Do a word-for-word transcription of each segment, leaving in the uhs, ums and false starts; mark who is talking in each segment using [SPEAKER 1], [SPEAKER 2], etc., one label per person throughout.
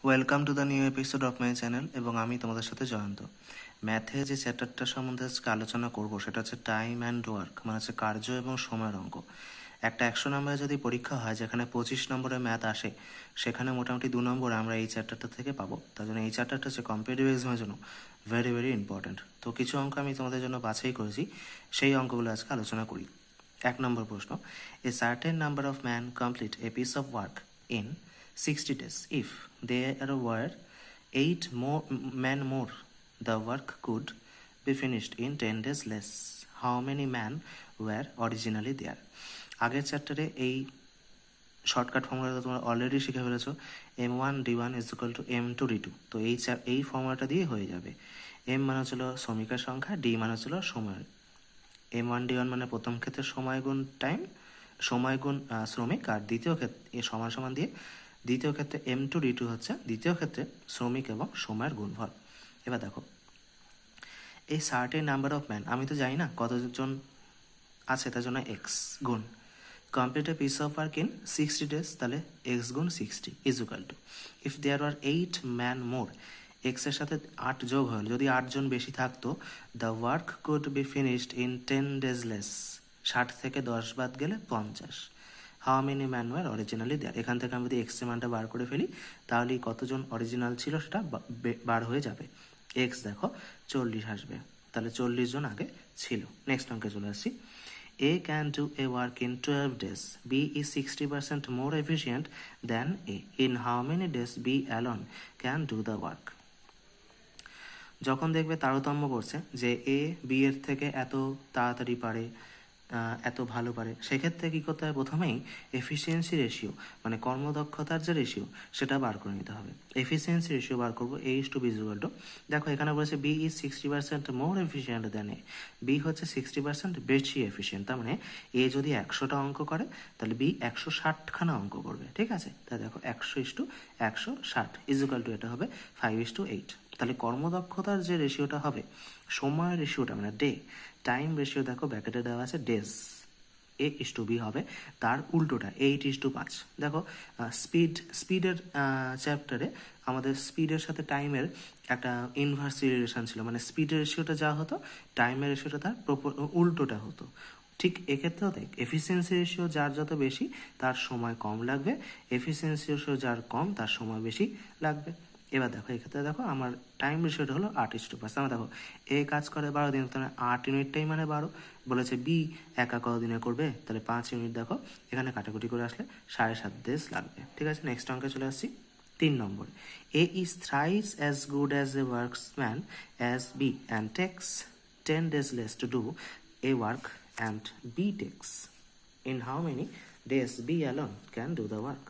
[SPEAKER 1] Welcome to the new episode of my channel এবং আমি তোমাদের সাথে জয়ন্ত। ম্যাথে যে চ্যাপ্টারটা সম্বন্ধে আজকে আলোচনা করব সেটা হচ্ছে টাইম অ্যান্ড ওয়ার্ক, মানে হচ্ছে কার্য এবং সময়ের অঙ্ক। একটা একশো নম্বরে যদি পরীক্ষা হয় যেখানে পঁচিশ নম্বরে ম্যাথ আসে, সেখানে মোটামুটি দু নম্বর আমরা এই চ্যাপ্টারটা থেকে পাবো। তার জন্য এই চ্যাপ্টারটা হচ্ছে কম্পিটিটিভ এক্সামের জন্য ভেরি ভেরি ইম্পর্ট্যান্ট। তো কিছু অঙ্ক আমি তোমাদের জন্য বাছাই করেছি, সেই অঙ্কগুলো আজকে আলোচনা করি। এক নম্বর প্রশ্ন, a certain number of man complete a piece of work in sixty days. If there were eight more men more, the work could be finished in ten days less. How many men were originally there? আগের চ্যাপ্টারে এই shortcut ফর্মুলাটা তোমরা already শিখে ফেলেছো, M one D one is equal to M two D two. তো এই এই ফর্মুলাটা দিয়ে হয়ে যাবে। এম মানে হচ্ছিল শ্রমিকের সংখ্যা, ডি মানে হচ্ছিল সময়। এম ওয়ান ডি ওয়ান মানে প্রথম ক্ষেত্রে সময় গুণ টাইম, সময় গুণ শ্রমিক, আর দ্বিতীয় ক্ষেত্রে সমান সমান দিয়ে দ্বিতীয় ক্ষেত্রে এম টু ডি টু হচ্ছে দ্বিতীয় ক্ষেত্রে শ্রমিক এবং সময়ের গুণফল। এবার দেখো, এই সার্টেন নাম্বার অফ ম্যান, আমি তো জানি না কতজন আছে, তার জন্য এক্স গুণ complete a piece of work in sixty days, তাহলে এক্স গুণ sixty is equal to if there are eight man more, এক্সের সাথে আট যোগ হল, যদি আটজন বেশি থাকতো, the work could be finished in ten days less, ষাট থেকে দশ বাদ গেলে পঞ্চাশ। How many man were originally there, এখান থেকে আমি যদি এক্স এর মানটা বার করে ফেলি তাহলে কতজন অরিজিনাল ছিল সেটা বার হয়ে যাবে। এক্স দেখো চল্লিশ আসবে, তাহলে চল্লিশ জন আগে ছিল। নেক্সট অঙ্কে চলে আসছি। A can do a work in twelve days. B is sixty percent more efficient than A. In how many days B alone can do the work? যখন দেখবে তারতম্য করছে যে এ বি এর থেকে এত তাড়াতাড়ি পারে, এত ভালো পারে, সেক্ষেত্রে কী করতে হবে, প্রথমেই এফিসিয়েন্সি রেশিও মানে কর্মদক্ষতার যে রেশিও সেটা বার করে নিতে হবে। এফিসিয়েন্সি রেশিও বার করবো A is to B equal to, দেখো এখানে বলেছে B is sixty percent more efficient than A, B হচ্ছে সিক্সটি পার্সেন্ট বেশি এফিসিয়েন্ট, তার মানে এ যদি একশোটা অঙ্ক করে তাহলে বি একশো ষাটখানা অঙ্ক করবে, ঠিক আছে। তাই দেখো একশো ইস টু একশো ষাট ইজ ইকুয়াল টু এটা হবে ফাইভ ইস টু এইট। তাহলে কর্মদক্ষতার যে রেশিওটা হবে, সময়ের রেশিওটা মানে ডে টাইম রেশিও, দেখো ব্র্যাকেটে দেওয়া আছে days, A is to B হবে তার উল্টোটা এইট ইস টু পাঁচ। দেখো স্পিড স্পিডের চ্যাপ্টারে আমাদের স্পিডের সাথে টাইমের একটা ইনভার্স রিলেশন ছিল, মানে স্পিডের রেশিওটা যা হতো টাইমের রেশিওটা তার উল্টোটা হতো। ঠিক এক্ষেত্রেও দেখ, এফিসিয়েন্সি রেশিও যার যত বেশি তার সময় কম লাগবে, এফিসিয়েন্সি রেশিও যার কম তার সময় বেশি লাগবে। এবার দেখো এক্ষেত্রে দেখো আমার টাইম রেশিওটা হলো আট ইস টু পাঁচ, আমার দেখো এ কাজ করে বারো দিন, তাহলে আট ইউনিটটাই মানে বারো, বলেছে বি একা কত দিনে করবে, তাহলে পাঁচ ইউনিট, দেখো এখানে কাটাকুটি করে আসলে সাড়ে সাত ডেজ লাগবে, ঠিক আছে। নেক্সট অঙ্কে চলে আসছি। তিন নম্বর, A is thrice as good as a workman as B and takes ten days less to do a work and B takes in how many days B alone can do the work.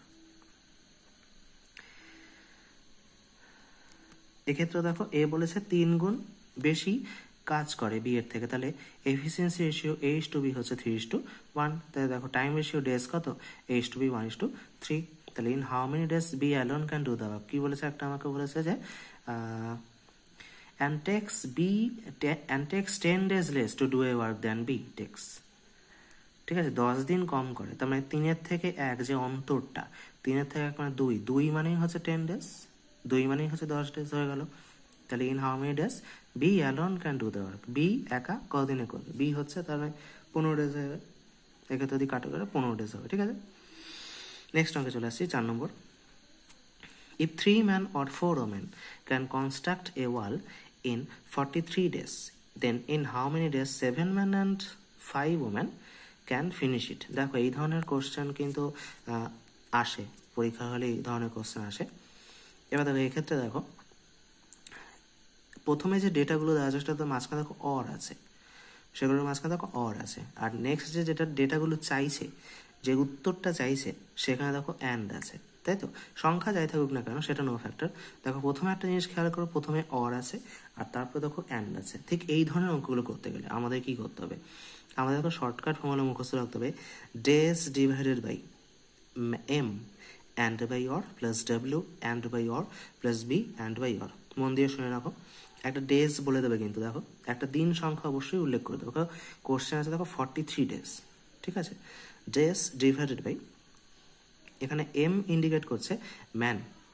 [SPEAKER 1] এক্ষেত্রে দেখো এ বলেছে তিন গুণ বেশি কাজ করে B এর থেকে, তাহলে efficiency ratio A is to B হচ্ছে থ্রি ইস টু ওয়ান। তাহলে দেখো টাইম রেশিও ডেজ কত, A is to B one is to three. তাহলে in how many days B alone can do the work, কী বলেছে একটা আমাকে বলেছে যে and takes B and takes ten days less to do a work than B takes, ঠিক আছে। দশ দিন কম করে, তার মানে তিনের থেকে এক যে অন্তরটা, তিনের থেকে এক মানে দুই, দুই মানেই হচ্ছে টেন ডেজ, দুই মানেই হচ্ছে দশ ডেজ হয়ে গেল। তাহলে in how many days B alone can do the work, B একা কদিনে করবে, বি হচ্ছে তাহলে পনেরো ডেজ হবে, এক্ষেত্রে যদি কাটো করে পনেরো ডেজ হবে, ঠিক আছে। নেক্সট অঙ্কে চলে আসছি চার নম্বর। If three man or four women can construct a wall in forty three days, then in how many days seven man and five women can finish it. দেখো এই ধরনের কোশ্চেন কিন্তু আসে পরীক্ষা হলে, এই ধরনের কোশ্চেন আসে। এবার দেখো এক্ষেত্রে দেখো প্রথমে যে ডেটাগুলো দেওয়া আছে সেটা তো মাঝখানে দেখো অর আছে, সেগুলোর মাঝখানে দেখো অর আছে, আর নেক্সট যে যেটা ডেটাগুলো চাইছে, যে উত্তরটা চাইছে সেখানে দেখো অ্যান্ড আছে, তাই তো। সংখ্যা যাই থাকুক না কেন সেটা নো ফ্যাক্টর। দেখো প্রথমে একটা জিনিস খেয়াল করো, প্রথমে অর আছে আর তারপরে দেখো অ্যান্ড আছে। ঠিক এই ধরনের অঙ্কগুলো করতে গেলে আমাদের কি করতে হবে, আমাদের দেখো শর্টকাট ফর্মুলা মুখস্থ রাখতে হবে, days divided by M and by or plus W and by or plus B and by or. মন দিয়ে শুনে রাখো, একটা ডেজ বলে দেবে কিন্তু দেখো একটা দিন সংখ্যা অবশ্যই উল্লেখ করে দেবে। কোশ্চেন আছে দেখো ফর্টি থ্রি ডেজ, ঠিক আছে। ডেজ ডিভাইডেড বাই, এখানে এম ইন্ডিকেট করছে ম্যান,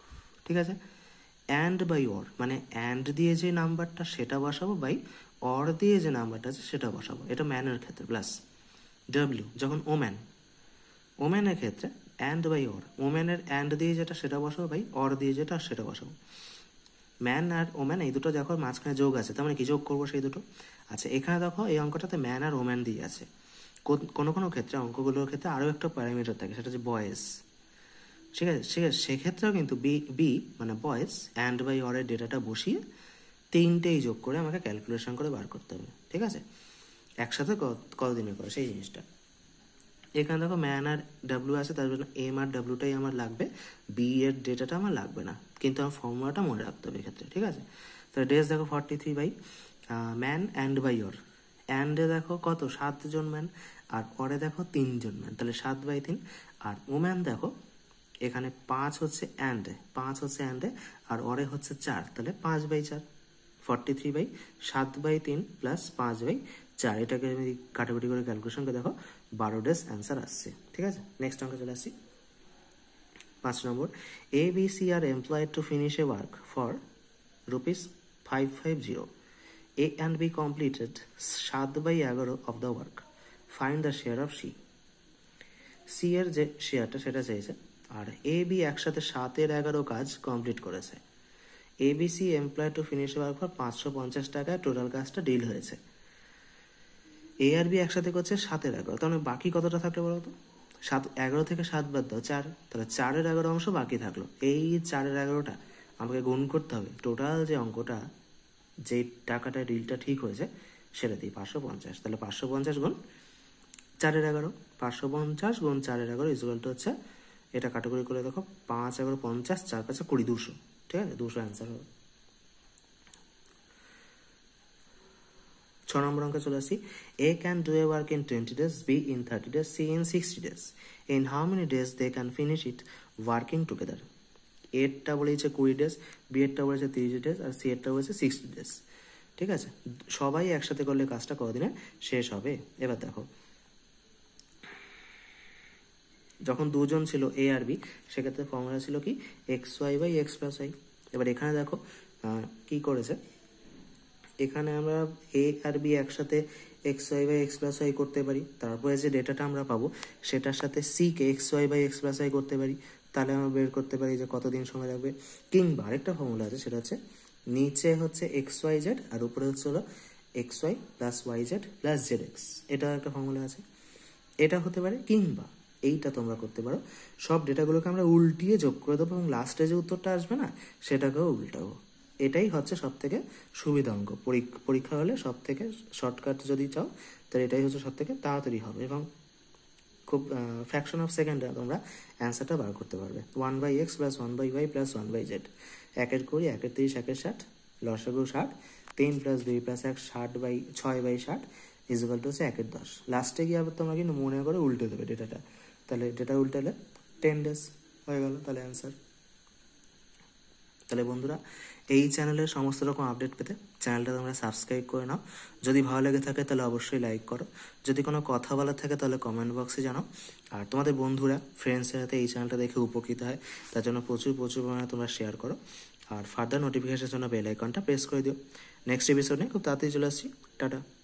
[SPEAKER 1] ঠিক আছে। অ্যান্ড বাই অর মানে অ্যান্ড দিয়ে যে নাম্বারটা সেটা বসাবো, বাই অর দিয়ে যে নাম্বারটা আছে সেটা বসাবো, এটা ম্যানের ক্ষেত্রে। প্লাস ডাব্লিউ যখন ওম্যান, ওম্যানের ক্ষেত্রে অ্যান্ড বাই অর, ওম্যানের অ্যান্ড দিয়ে যেটা সেটা বসাবো, বাই অর দিয়ে যেটা সেটা বসাবো। ম্যান আর ওম্যান এই দুটো যখন মাঝখানে যোগ আছে, তার মানে কি যোগ করবো সেই দুটো। আচ্ছা এখানে দেখো এই অঙ্কটাতে ম্যান আর ওম্যান দিয়ে আছে। কোনো কোনো ক্ষেত্রে অঙ্কগুলোর ক্ষেত্রে আরও একটা প্যারামিটার থাকে, সেটা হচ্ছে বয়েস। ঠিক আছে, ঠিক আছে, সেক্ষেত্রেও কিন্তু বি বি মানে বয়েস অ্যান্ড বাই অরের ডেটাটা বসিয়ে তিনটেই যোগ করে আমাকে ক্যালকুলেশন করে বার করতে হবে। ঠিক আছে, একসাথে কতদিনে করে সেই জিনিসটা। এখানে দেখো ম্যান আর ডাব্লিউ আছে, তার জন্য এম আর ডাব্লিউটাই আমার লাগবে, বি এর ডেটাটা আমার লাগবে না, কিন্তু আমার ফর্মুলাটা মনে রাখতে হবে এক্ষেত্রে। ঠিক আছে, তো ডেজ দেখো forty three by man and by or, অ্যান্ডে দেখো কত সাতজন ম্যান, আর পরে দেখো তিনজন ম্যান, তাহলে সাত বাই তিন। আর ওম্যান দেখো এখানে পাঁচ হচ্ছে অ্যান্ডে, পাঁচ হচ্ছে অ্যান্ডে, আর অরে হচ্ছে চার, তাহলে পাঁচ বাই চার। ফর্টি থ্রি বাই সাত বাই তিন প্লাস পাঁচ বাই চার, এটাকে আমি কাটাকুটি করে ক্যালকুলেশন করে দেখো বারো ডেজ অ্যান্সার আসছে। ঠিক আছে, নেক্সট অঙ্কে চলে আসছি। পাঁচ নম্বর, A B C are employed to finish a work for rupees five five zero. A and B completed সাত বাই এগারো of the work, find the share of C. C এর যে শেয়ারটা সেটা চাইছে, আর এ বি একসাথে সাতের এগারো কাজ কমপ্লিট করেছে। A B C employed to finish work for পাঁচশো পঞ্চাশ টাকায় টোটাল কাজটা ডিল হয়েছে। এ আর বি একসাথে করছে সাতের এগারো, তাহলে বাকি কতটা থাকলো বলো তো? সাত এগারো থেকে সাত বাদ দাও, চার, তাহলে চারের এগারো অংশ বাকি থাকলো। এই চারের এগারোটা আমাকে গুণ করতে হবে টোটাল যে অঙ্কটা, যে টাকাটা ডিলটা ঠিক হয়েছে সেটা দিই পাঁচশো পঞ্চাশ, তাহলে পাঁচশো পঞ্চাশ গুণ চারের এগারো, পাঁচশো পঞ্চাশ গুণ চারের এগারো ইজুয়ালটা হচ্ছে, এটা কাটাকুটি করে দেখো পাঁচ এগারো পঞ্চাশ, চার পাঁচে কুড়ি, দুশো। ঠিক আছে, দুশো অ্যান্সার হবে। ছ নম্বর অঙ্কে চলে আসি। A can do a work in twenty days, B in thirty days, C in sixty days. In how many days they can finish it working together. এরটা বলেছে কুড়ি ডেজ, বি এরটা বলেছে তিরিশ ডেজ, আর সি এরটা বলেছে সিক্সটি ডেজ। ঠিক আছে, সবাই একসাথে করলে কাজটা কতদিনে শেষ হবে? এবার দেখো, যখন দুজন ছিল এ আর বি, সেক্ষেত্রে ফর্মুলা ছিল কি X Y by X plus Y. এবার এখানে দেখো কি করেছে, এখানে আমরা এ আর বি একসাথে X Y by X plus Y করতে পারি, তারপরে যে ডেটাটা আমরা পাবো সেটার সাথে সি কে X Y by X plus Y করতে পারি, তাহলে আমরা বের করতে পারি যে কতদিন সময় লাগবে। কিংবা আরেকটা ফর্মুলা আছে, সেটা হচ্ছে নিচে হচ্ছে এক্স ওয়াই জেড আর উপরে হচ্ছে হলো X Y plus Y Z plus Z X, এটা একটা ফর্মুলা আছে। এটা হতে পারে, কিংবা এইটা তোমরা করতে পারো, সব ডেটাগুলোকে আমরা উল্টিয়ে যোগ করে দেবো এবং লাস্টে যে উত্তরটা আসবে না সেটাকেও উল্টাবো। এটাই হচ্ছে সব থেকে সুবিধা অঙ্ক, পরীক্ষা হলে সব থেকে শর্টকাট যদি চাও তাহলে এটাই হচ্ছে সব থেকে তাড়াতাড়ি হবে এবং খুব ফ্র্যাকশন অফ সেকেন্ডে তোমরা অ্যান্সারটা বার করতে পারবে। One by X plus one by Y plus one by Z, একের কুড়ি, একের তিরিশ, একের ষাট, লসাগু ষাট, তিন প্লাস দুই প্লাস এক, ষাট বাই ছয় বাই ষাট ইজুয়াল টু হচ্ছে একের দশ। লাস্টে গিয়ে আবার তোমরা কিন্তু মনে করে উল্টে দেবে ডেটাটা, তাহলে ডেটা উল্টালে টেন ডেজ হয়ে গেল তাহলে অ্যান্সার। তাহলে বন্ধুরা, এই চ্যানেলের সমস্ত রকম আপডেট পেতে চ্যানেলটা তোমরা সাবস্ক্রাইব করে নাও। যদি ভালো লেগে থাকে তাহলে অবশ্যই লাইক করো, যদি কোনো কথা বলার থাকে তাহলে কমেন্ট বক্সে জানাও। আর তোমাদের বন্ধুরা ফ্রেন্ডসের সাথে এই চ্যানেলটা দেখে উপকৃত হয় তার জন্য প্রচুর প্রচুর পরিমাণে তোমরা শেয়ার করো, আর ফার্দার নোটিফিকেশনের জন্য বেল আইকনটা প্রেস করে দিও। নেক্সট এপিসোড নিয়ে খুব তাড়াতাড়ি চলে আসছি, টাটা।